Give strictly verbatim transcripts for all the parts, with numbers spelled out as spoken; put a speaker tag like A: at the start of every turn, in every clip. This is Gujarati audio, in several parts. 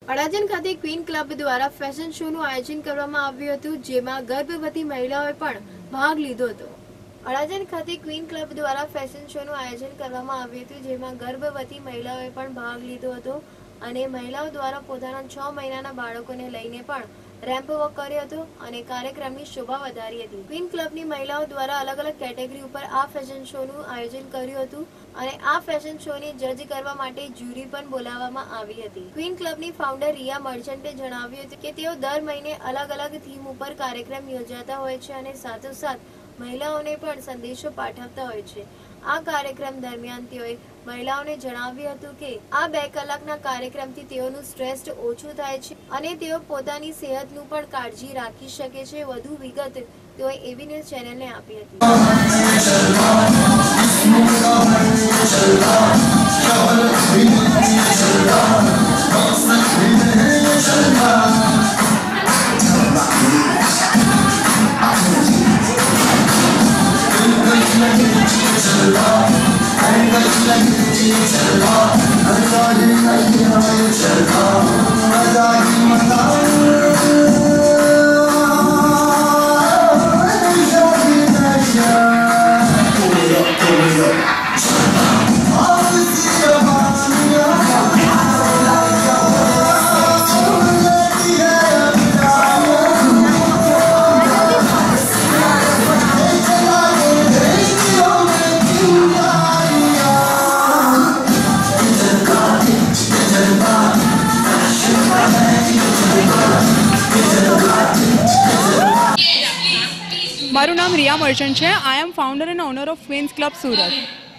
A: અડાજણ ખાતે ક્વીન ક્લબ દ્વારા ફેશન શોનું આયોજન કરવામાં આવ્યું હતું, જેમાં ગર્ભવતી મહિલાઓએ પણ ભાગ લીધો હતો. અડાજણ ખાતે ક્વીન ક્લબ દ્વારા ફેશન શોનું આયોજન કરવામાં આવ્યું હતું, જેમાં ગર્ભવતી મહિલાઓએ પણ ભાગ લીધો હતો અને મહિલાઓ દ્વારા પોતાના છ મહિનાના બાળકોને લઈને પણ રેમ્પ વોક કર્યો હતો અને કાર્યક્રમની શોભા વધારી હતી. ક્વીન ક્લબની મહિલાઓ દ્વારા અલગ અલગ કેટેગરી ઉપર આ ફેશન શોનું આયોજન કર્યું હતું અને આ ફેશન શોને જજ કરવા માટે જ્યુરી પણ બોલાવવામાં આવી હતી. ક્વીન ક્લબની ફાઉન્ડર રિયા મર્ચન્ટે જણાવ્યું હતું કે તેઓ દર મહિને અલગ અલગ થીમ ઉપર કાર્યક્રમ યોજાતા હોય છે અને સાથોસાથ મહિલાઓને પણ સંદેશો પાઠવતા હોય છે. આ કાર્યક્રમ દરમિયાન તેઓએ મહિલાઓને જણાવ્યું હતું કે આ બે કલાકના કાર્યક્રમથી તેઓનું સ્ટ્રેસ ઓછું થાય છે અને તેઓ પોતાની સેહતનું પણ કાળજી રાખી શકે છે. વધુ વિગત તેઓએ એબી ન્યૂઝ ચેનલને આપી હતી.
B: મારું નામ રિયા મર્ચન્ટ છે. I am founder and owner of queens club Surat.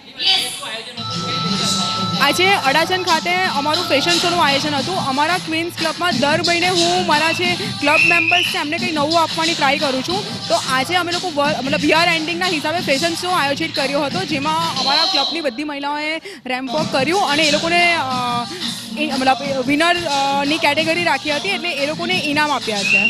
B: આજે અડાજણ ખાતે અમારું ફેશન શોનું આયોજન હતું. અમારા ક્વીન્સ ક્લબમાં દર મહિને હું મારા જે ક્લબ મેમ્બર્સ છે એમને કંઈ નવું આપવાની ટ્રાય કરું છું. તો આજે અમે લોકો મતલબ યર એન્ડિંગના હિસાબે ફેશન શો આયોજિત કર્યો હતો, જેમાં અમારા ક્લબની બધી મહિલાઓએ રેમ્પ વોક કર્યું અને એ લોકોને મતલબ વિનરની કેટેગરી રાખી હતી, એટલે એ લોકોને ઇનામ આપ્યા છે.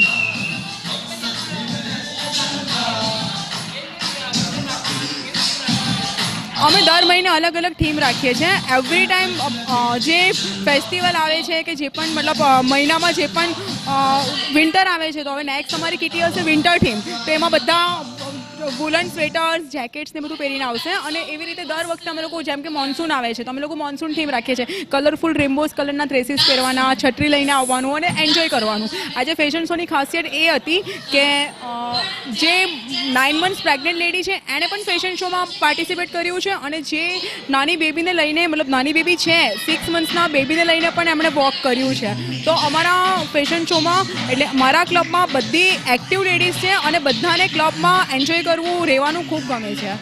B: અમે દર મહિને અલગ અલગ થીમ રાખીએ છીએ. એવરી ટાઈમ જે ફેસ્ટિવલ આવે છે કે જે પણ મતલબ મહિનામાં જે પણ વિન્ટર આવે છે, તો હવે નેક્સ્ટ અમારી કિટી હશે વિન્ટર થીમ, તો એમાં બધા વુલન સ્વેટર્સ જેકેટ્સ ને બધું પહેરીને આવશે. અને એવી રીતે દર વખતે અમે લોકો જેમ કે મોન્સૂન આવે છે તો અમે લોકો મોન્સૂન થીમ રાખીએ છીએ. કલરફુલ રેમ્બોઝ કલરના ડ્રેસીસ પહેરવાના, છત્રી લઈને આવવાનું અને એન્જોય કરવાનું. આજે ફેશન શોની ખાસિયત એ હતી કે જે નાઇન મંથ્સ પ્રેગ્નન્ટ લેડી છે એણે પણ ફેશન શોમાં પાર્ટિસિપેટ કર્યું છે અને જે નાની બેબીને લઈને મતલબ નાની બેબી છે સિક્સ મંથ્સના બેબીને લઈને પણ એમણે વોક કર્યું છે. તો અમારા ફેશન શોમાં એટલે મારા ક્લબમાં બધી એક્ટિવ લેડીઝ છે અને બધાને ક્લબમાં એન્જોય કરવું, રહેવાનું ખૂબ ગમે છે.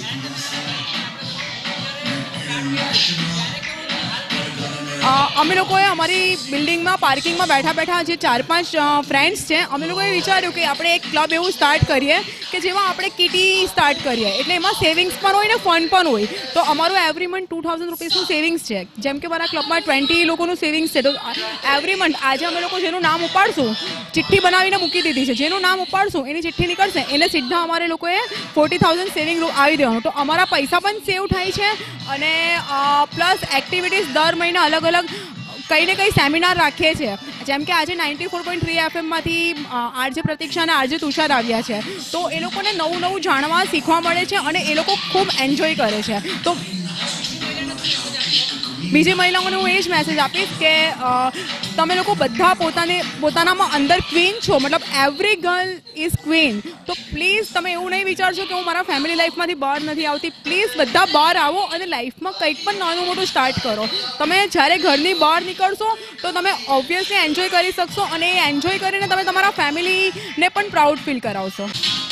B: અમે લોકોએ અમારી બિલ્ડિંગમાં પાર્કિંગમાં બેઠા બેઠા જે ચાર પાંચ ફ્રેન્ડ્સ છે, અમે લોકોએ વિચાર્યું કે આપણે એક ક્લબ એવું સ્ટાર્ટ કરીએ કે જેમાં આપણે કિટી સ્ટાર્ટ કરીએ, એટલે એમાં સેવિંગ્સ પણ હોય ને ફંડ પણ હોય. તો અમારું એવરી મંથ ટુ થાઉઝન્ડ રૂપીસનું સેવિંગ્સ છે. જેમ કે મારા ક્લબમાં ટ્વેન્ટી લોકોનું સેવિંગ્સ છે, તો એવરી મંથ આજે અમે લોકો જેનું નામ ઉપાડશું, ચિઠ્ઠી બનાવીને મૂકી દીધી છે, જેનું નામ ઉપાડશું એની ચિઠ્ઠી નીકળશે, એને સીધા અમારે લોકોએ ફોર્ટી થાઉઝન્ડ સેવિંગ આવી દેવાનું. તો અમારા પૈસા પણ સેવ થાય છે અને પ્લસ એક્ટિવિટીઝ દર મહિને અલગ અલગ કંઈ ને કંઈ સેમિનાર રાખીએ છીએ. જેમ કે આજે નાઇન્ટી ફોર પોઈન્ટ થ્રી એફએમમાંથી આરજે પ્રતીક્ષા અને આરજે તુષાર આવ્યા છે, તો એ લોકોને નવું નવું જાણવા શીખવા મળે છે અને એ લોકો ખૂબ એન્જોય કરે છે. તો બીજી મહિલાઓને હું એ જ મેસેજ આપીશ કે તમે લોકો બધા પોતાને પોતાનામાં અંદર ક્વીન છો, મતલબ એવરી ગર્લ ઇઝ ક્વીન. તો પ્લીઝ તમે એવું નહીં વિચારશો કે હું મારા ફેમિલી લાઈફમાંથી બહાર નથી આવતી. પ્લીઝ બધા બહાર આવો અને લાઈફમાં કંઈક પણ નાનું મોટું સ્ટાર્ટ કરો. તમે જ્યારે ઘરની બહાર નીકળશો તો તમે ઓબ્વિયસલી એન્જોય કરી શકશો અને એ એન્જોય કરીને તમે તમારા ફેમિલીને પણ પ્રાઉડ ફીલ કરાવશો.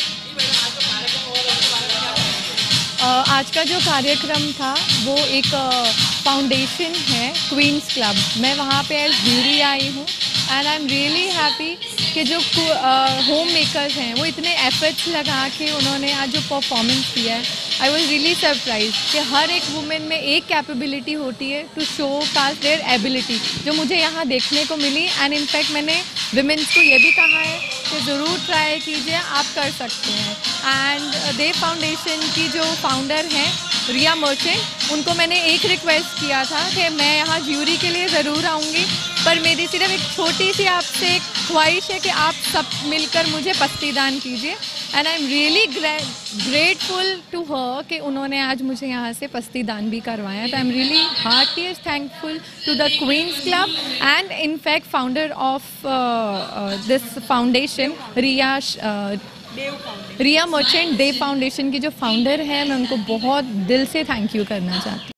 C: आज का जो कार्यक्रम था वो एक फाउंडेशन है क्वींस क्लब. मैं वहाँ पे एज ज्यूरी आई हूँ and I am really happy कि जो होम मेकर्स हैं वो इतने एफर्ट्स लगा के उन्होंने आज जो परफॉर्मेंस किया है, आई वॉज रियली सरप्राइज कि हर एक वुमेन में एक कैपेबिलिटी होती है to showcase their ability, जो मुझे यहाँ देखने को मिली. एंड इनफैक्ट मैंने विमेंस को ये भी कहा है कि ज़रूर ट्राई कीजिए, आप कर सकते हैं. एंड दे फाउंडेशन की जो फाउंडर हैं रिया मर्चेंट, उनको मैंने एक रिक्वेस्ट किया था कि मैं यहाँ ज्यूरी के लिए ज़रूर आऊँगी, पर मेरी सिर्फ एक छोटी सी आपसे एक ख्वाहिश है कि आप सब मिलकर मुझे पत्ती दान कीजिए। And I am really grateful to her कि उन्होंने आज मुझे यहाँ से पत्ती दान भी करवाया। तो I am really heartiest thankful to the queens club and in fact founder of this foundation Riya Riya Merchant Dev foundation की जो फाउंडर है, मैं उनको बहुत दिल से थैंक यू करना चाहती हूँ।